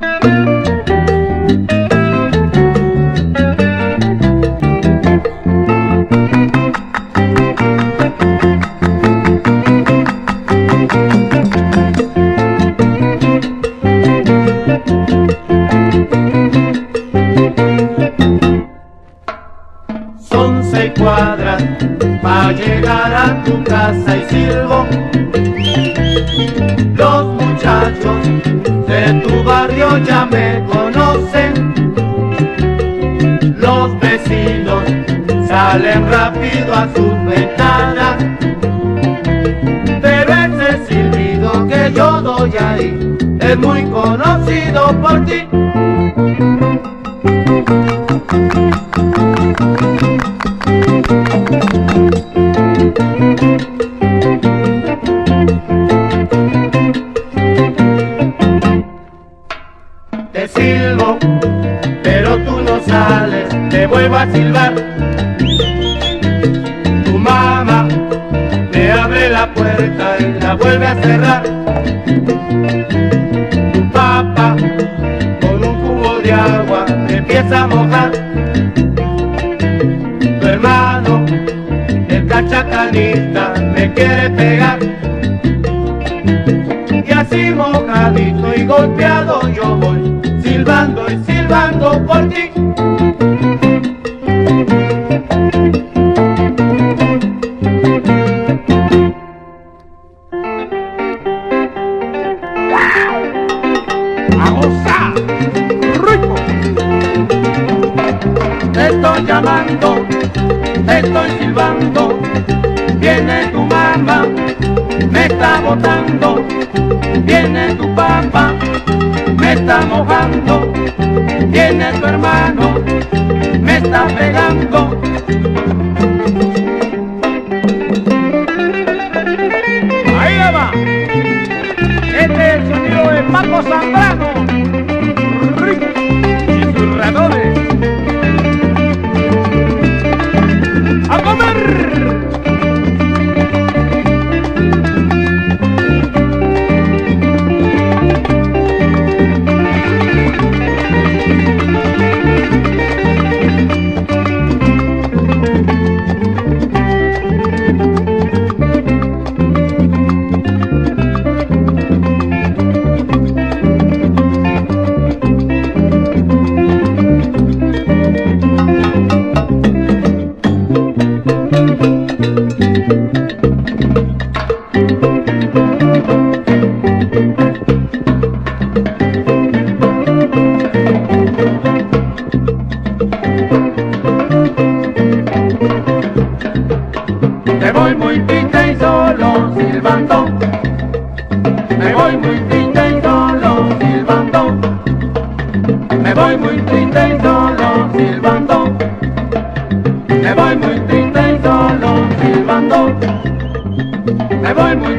Son 6 cuadras para llegar a tu casa y silbo. Los muchachos de tu barrio ya me conocen. Los vecinos salen rápido a sus ventanas, pero ese silbido que yo doy ahí es muy conocido por ti. Te silbo, pero tú no sales, te vuelvo a silbar. Tu mamá me abre la puerta y la vuelve a cerrar. Tu papá con un cubo de agua me empieza a mojar. Tu hermano, el cachacanista, me quiere pegar. Y así mojadito y golpeado yo voy, silbando y silbando por ti. ¡A gozar! ¡Rico! Te estoy llamando, te estoy silbando, viene tu mamá, me está botando, viene tu papá, me está mojando, viene tu hermano, me está pegando. ¡Ahí la va! Este es el sonido de Paco Zambrano. ¡Rico! Y sus ratones. ¡A comer! Me voy muy triste y solo silbando. Me voy muy triste y solo silbando. Me voy muy triste y solo silbando. Me voy muy triste y solo silbando. Me voy muy